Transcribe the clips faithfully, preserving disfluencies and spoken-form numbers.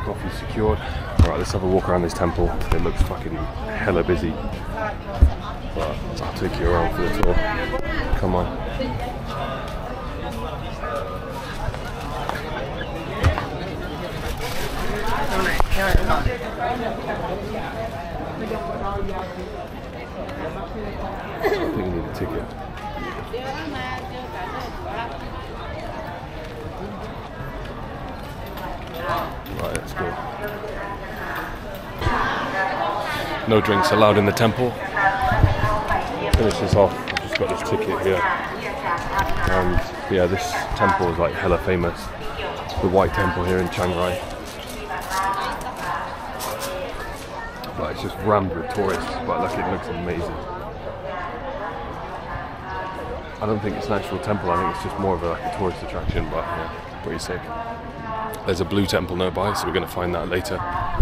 coffee secured. Alright, let's have a walk around this temple. It looks fucking hella busy. But I'll take you around for the tour. Come on. I think you need a ticket. Right, let's go. No drinks allowed in the temple. Finish this off. I've just got this ticket here. And yeah, this temple is like hella famous. The White Temple here in Chiang Rai. But it's just rammed with tourists, but look, it looks amazing. I don't think it's an actual temple, I think it's just more of a, like a tourist attraction, but yeah, pretty sick. There's a blue temple nearby, so we're going to find that later.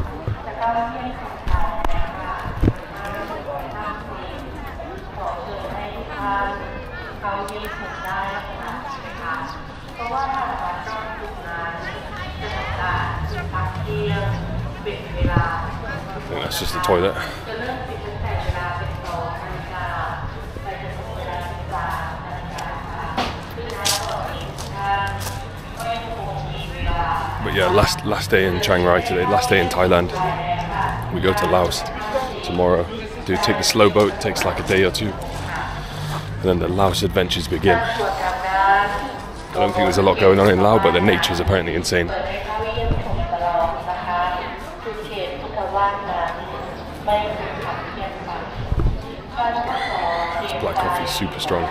I think that's just the toilet. But yeah, last last day in Chiang Rai today, last day in Thailand. We go to Laos tomorrow. Do take the slow boat, it takes like a day or two. And then the Laos adventures begin. I don't think there's a lot going on in Laos, but the nature is apparently insane. This black coffee is super strong.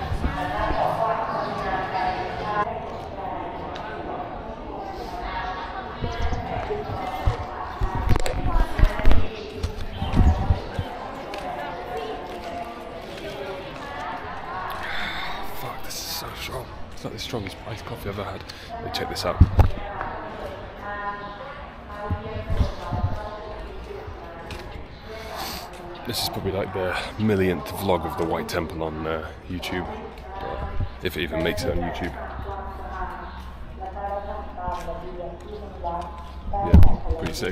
Fuck, this is so strong. It's not the strongest iced coffee I've ever had. Let me check this out. This is probably like the millionth vlog of the White Temple on uh, YouTube, but if it even makes it on YouTube. Yeah, pretty sick.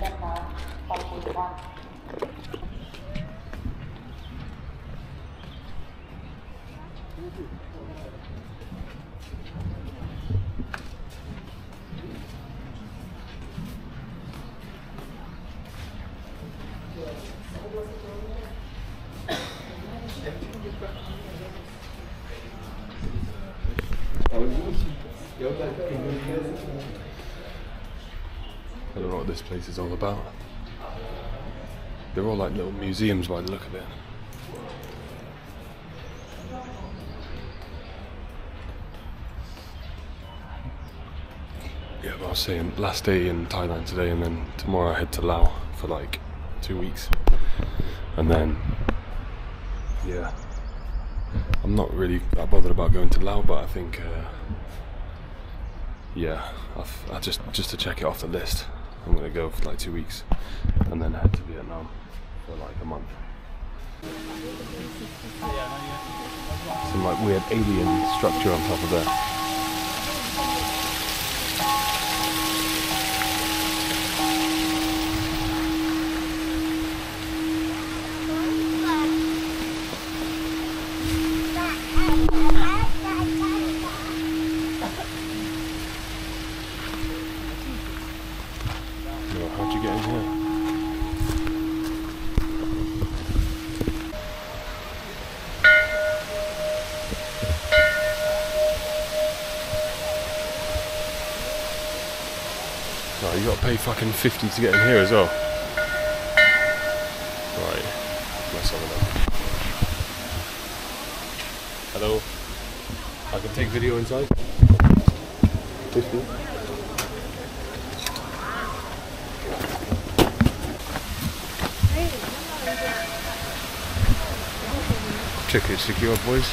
I don't know what this place is all about. They're all like little museums by the look of it. Yeah, but I was saying, last day in Thailand today, and then tomorrow I head to Laos for like two weeks. And then, yeah, I'm not really that bothered about going to Laos, but I think, uh, yeah, I've, I just just to check it off the list, I'm gonna go for like two weeks, and then head to Vietnam for like a month. Some like weird alien structure on top of there. How'd you get in here? Oh, you gotta pay fucking fifty to get in here as well. Right, let's have a look. Hello. I can take video inside? fifty. Ticket secure, boys.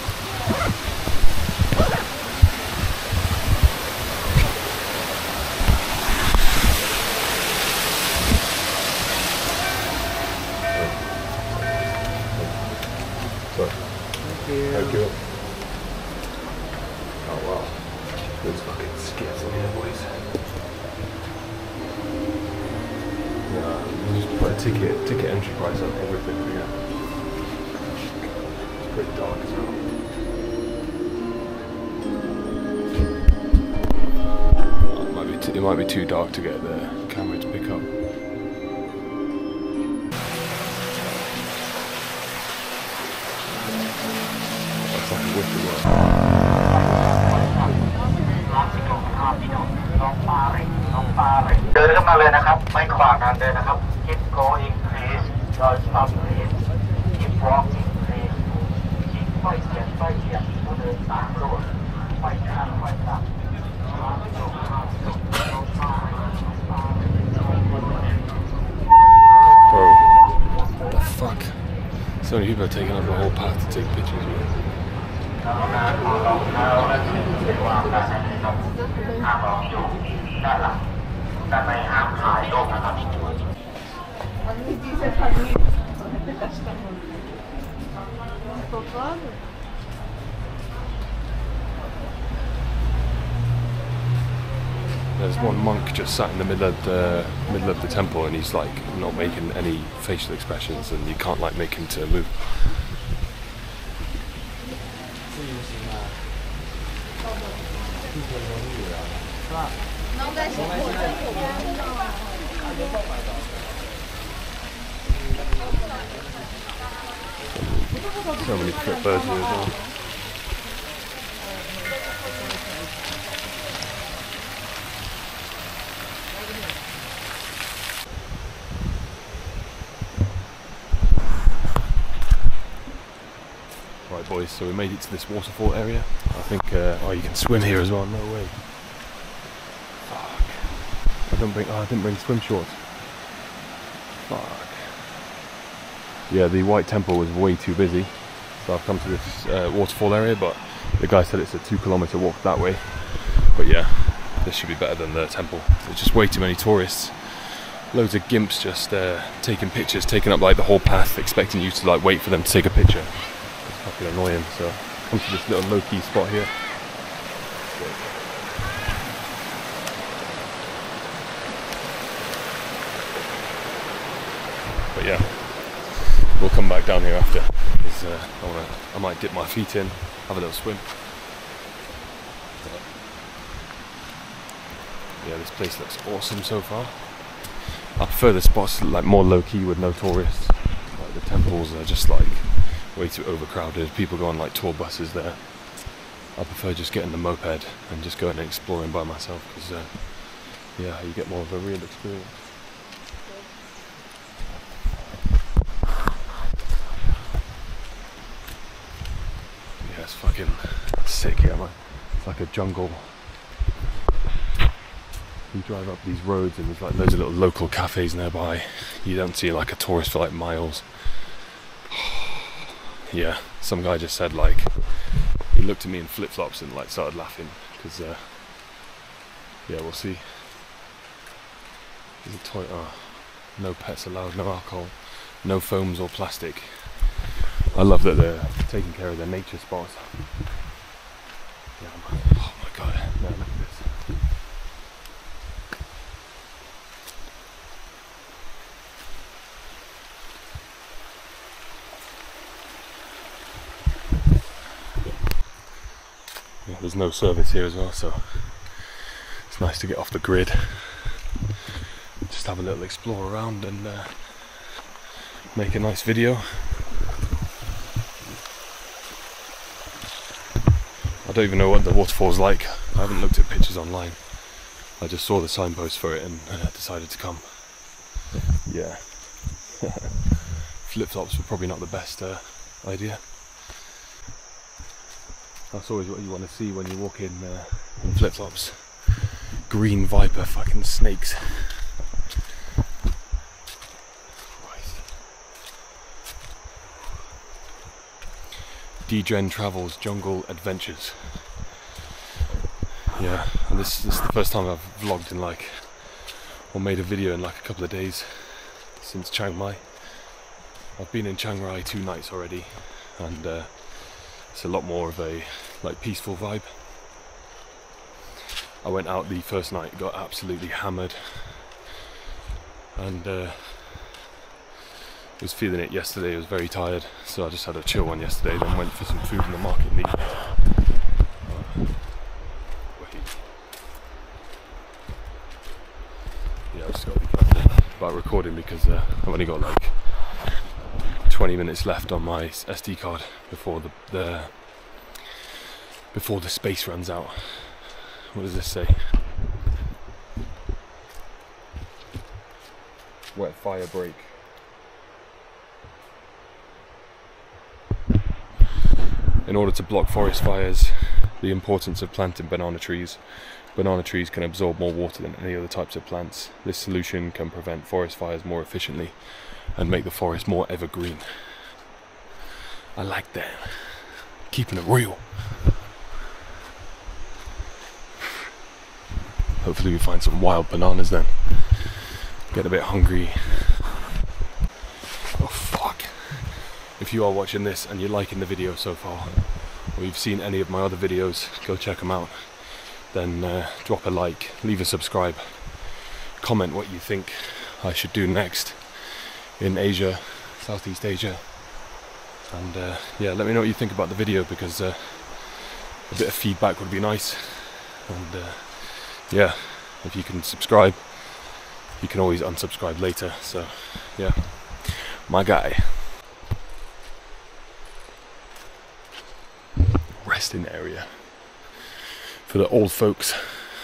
Thank you. Thank you. Oh wow. There's fucking skids in here, boys. ticket, ticket entry price on everything here. It's pretty dark as well. Oh, it might be t it might be too dark to get the camera to pick up. That's like a wicked one. เดินเข้ามาเลยนะครับไม่ขวางกันเลยนะครับ keep going please don't stop please keep walking please keep ไฟเขียนไฟเขียนผู้เดินตามรถไฟทางไฟทาง Bro, what the fuck? So many people are taking up the whole path to take pictures with. There's one monk just sat in the middle of the middle of the temple, and he's like not making any facial expressions, and you can't like make him to move. So many pretty birds here as well. Right boys, so we made it to this waterfall area. I think, uh, oh, you can swim here as well, no way. Fuck. I don't bring, oh, I didn't bring swim shorts. Fuck. Yeah, the White Temple was way too busy, so I've come to this uh, waterfall area, but the guy said it's a two kilometer walk that way. But yeah, this should be better than the temple. There's just way too many tourists. Loads of gimps just uh, taking pictures, taking up like the whole path, expecting you to like wait for them to take a picture. It's fucking annoying, so come to this little low-key spot here. But yeah, we'll come back down here after, because uh, I, wanna, I might dip my feet in, have a little swim. But yeah, this place looks awesome so far. I prefer the spots like more low-key with no tourists. Like the temples are just like way too overcrowded. People go on like tour buses there. I prefer just getting the moped and just going and exploring by myself, because uh, yeah, you get more of a real experience. Yeah, it's fucking sick here, man. It's like a jungle. You drive up these roads and there's like loads of little local cafes nearby. You don't see like a tourist for like miles. Yeah, some guy just said like, he looked at me in flip-flops and like started laughing, because uh, yeah, we'll see. There's a toy, oh, no pets allowed, no alcohol, no foams or plastic. I love that they're taking care of their nature spots. Yeah, man. Oh my god, no, look at this. Yeah, there's no service here as well, so it's nice to get off the grid. Just have a little explore around and uh, make a nice video. I don't even know what the waterfall's like. I haven't looked at pictures online. I just saw the signpost for it and uh, decided to come. Yeah. Flip-flops were probably not the best uh, idea. That's always what you want to see when you walk in, uh, in flip-flops. Green viper fucking snakes. Christ. D-Gen Travels Jungle Adventures. Yeah, and this, this is the first time I've vlogged in like, or made a video in like a couple of days since Chiang Mai. I've been in Chiang Rai two nights already, and uh, it's a lot more of a like peaceful vibe. I went out the first night, got absolutely hammered, and uh, was feeling it yesterday. I was very tired, so I just had a chill one yesterday, then went for some food in the market meat. Yeah, I just got to be careful about recording because uh, I've only got like twenty minutes left on my S D card before the, the before the space runs out. What does this say? Wet fire break. In order to block forest fires, the importance of planting banana trees. Banana trees can absorb more water than any other types of plants. This solution can prevent forest fires more efficiently and make the forest more evergreen. I like that. Keeping it real. Hopefully we find some wild bananas then. Get a bit hungry. Oh fuck. If you are watching this and you're liking the video so far, or you've seen any of my other videos, go check them out. Then uh, drop a like, leave a subscribe, comment what you think I should do next in Asia, Southeast Asia, and uh, yeah, let me know what you think about the video, because uh, a bit of feedback would be nice. And uh, yeah, if you can subscribe, you can always unsubscribe later, so yeah, my guy. Resting area for the old folks.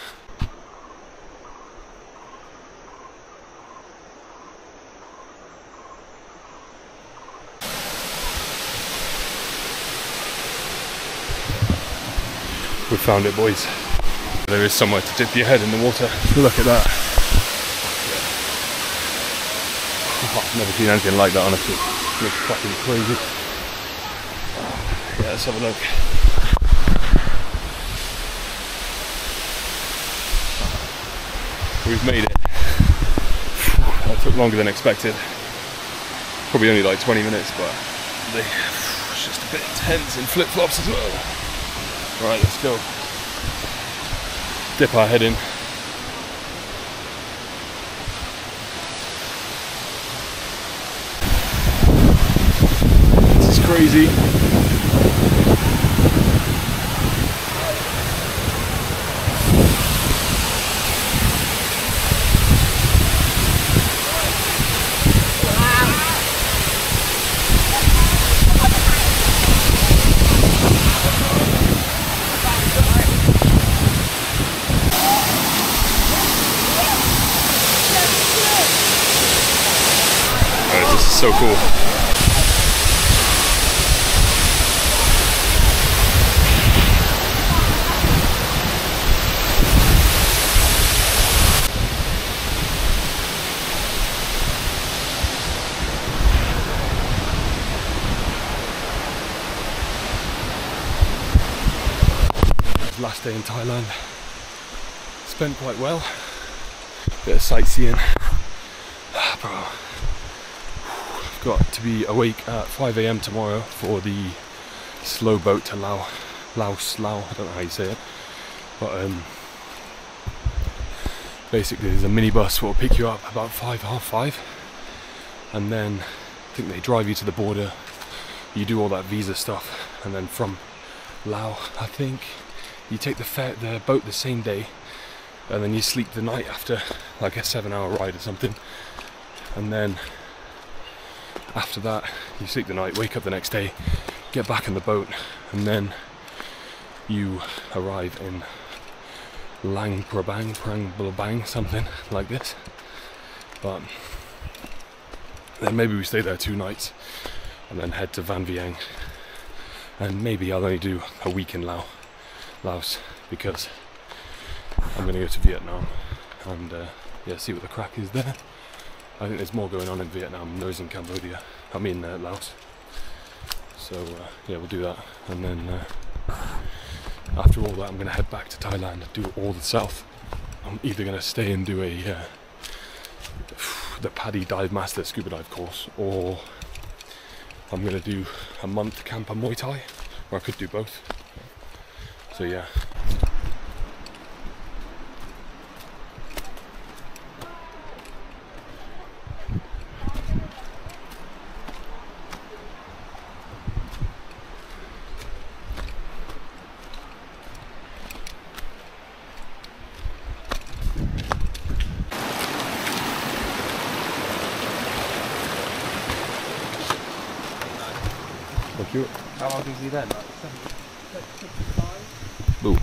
We found it, boys. There is somewhere to dip your head in the water. Look at that. Oh, I've never seen anything like that, honestly. It looks fucking crazy. Yeah, let's have a look. We've made it. That took longer than expected. Probably only like twenty minutes, but they, it's just a bit intense in flip-flops as well. Right, let's go. Dip our head in. This is crazy. So cool. Last day in Thailand. Spent quite well. Bit of sightseeing. Ah, bro. Got to be awake at five A M tomorrow for the slow boat to Laos, Laos, Laos, I don't know how you say it, but um, basically there's a minibus that will pick you up about five, half five, and then I think they drive you to the border, you do all that visa stuff, and then from Laos, I think, you take the, fer the boat the same day, and then you sleep the night after, like a seven hour ride or something, and then after that, you sleep the night, wake up the next day, get back in the boat, and then you arrive in Lang Prabang, Prang Blabang, something like this. But then maybe we stay there two nights and then head to Van Vieng. And maybe I'll only do a week in Laos, Laos because I'm going to go to Vietnam and uh, yeah, see what the crack is there. I think there's more going on in Vietnam than there is in Cambodia. I mean uh, Laos. So uh, yeah, we'll do that, and then uh, after all that, I'm going to head back to Thailand and do all the south. I'm either going to stay and do a uh, the Paddy Dive Master scuba dive course, or I'm going to do a month camp on Muay Thai, or I could do both. So yeah. Thank you. How old is he then? Like Boom.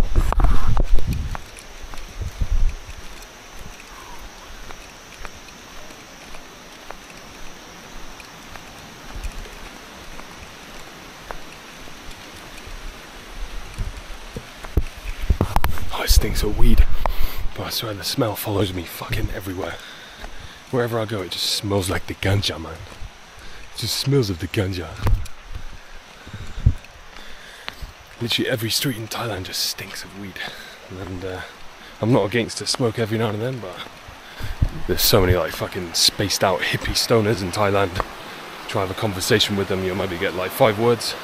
Oh, it stinks of weed. But I swear the smell follows me fucking everywhere. Wherever I go, it just smells like the ganja, man. It just smells of the ganja. Literally every street in Thailand just stinks of weed. And uh, I'm not against to smoke every now and then, but there's so many like fucking spaced out hippie stoners in Thailand. Try to have a conversation with them, you'll maybe get like five words.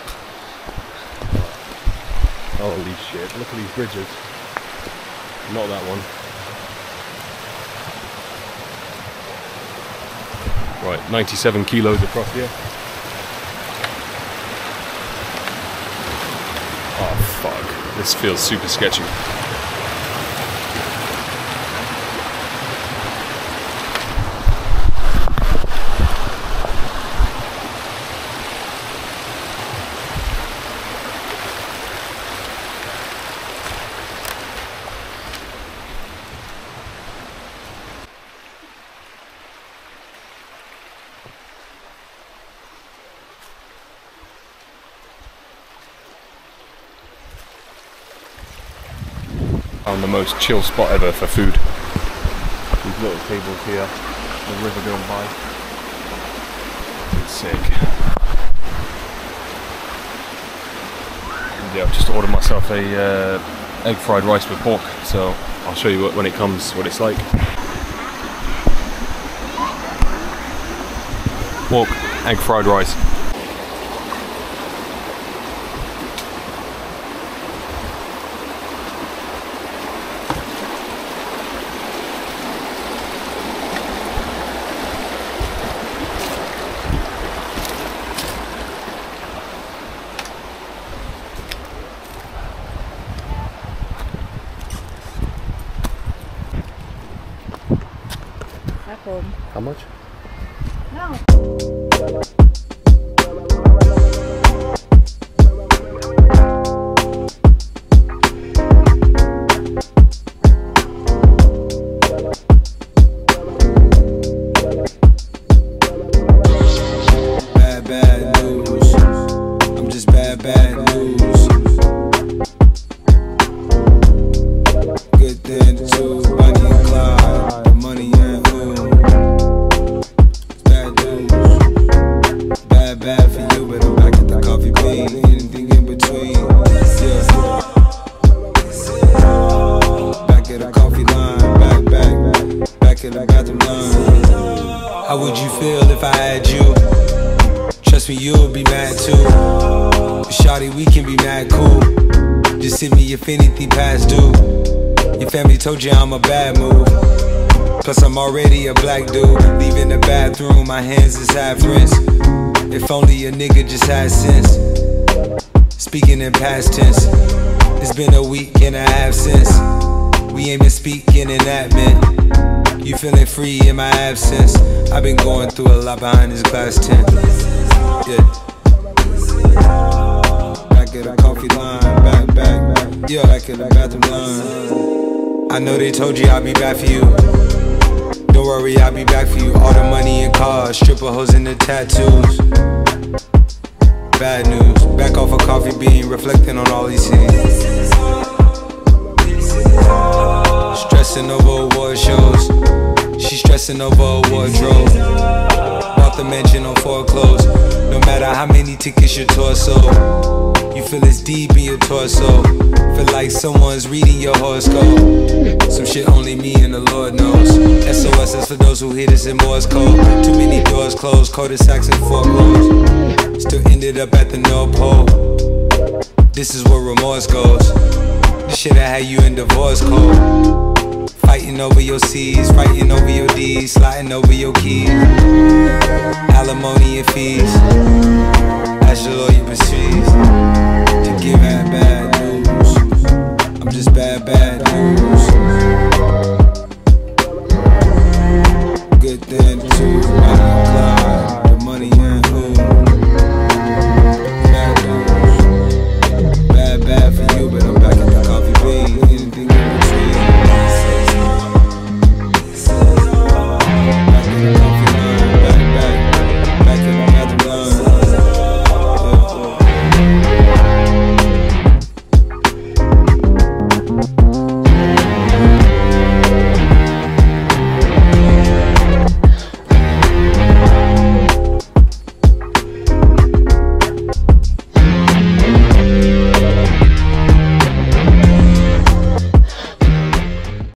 Holy shit, look at these bridges. Not that one. Right, ninety-seven kilos across here. Oh fuck, this feels super sketchy. Found the most chill spot ever for food. These little tables here, the river going by. It's sick. And yeah, I've just ordered myself a uh, egg fried rice with pork, so I'll show you what, when it comes what it's like. Pork, egg fried rice. How much? No. Bad, bad news. I'm just bad, bad news. Good thing too, Bonnie and Clyde, the money and who. Bad news. Bad, bad for you, but I'm back at the coffee bean. Anything in between. Yeah. Back at the coffee line. Back, back, back at the bathroom line. How would you feel if I had you? Trust me, you'll be mad too. Shawty, we can be mad cool. Just hit me if anything past due. Your family told you I'm a bad move. Plus I'm already a black dude. Leaving the bathroom, my hands is half rinsed. If only a nigga just had sense. Speaking in past tense. It's been a week and a half since we ain't been speaking in admin. You feeling free in my absence. I've been going through a lot behind this glass tent. Yeah. Back at the coffee line, back, back, back. Yeah, back at the bathroom line. I know they told you I'll be back for you. Don't worry, I'll be back for you. All the money and cars, stripper hoes and the tattoos. Bad news, back off a coffee bean, reflecting on all these things. Stressing over award shows. She stressing over a wardrobe. Bought the mansion on foreclosed. No matter how many tickets your torso. You feel it's deep in your torso. Feel like someone's reading your horoscope. Some shit only me and the Lord knows. S O S is for those who hit us in Morse code. Too many doors closed, cul-de-sacs and foreclosed. Still ended up at the North Pole. This is where remorse goes. This shit I had you in divorce code. Fighting over your C's, fighting over your D's, sliding over your keys. Alimony and fees. Ask your lawyer proceeds to give out bad news.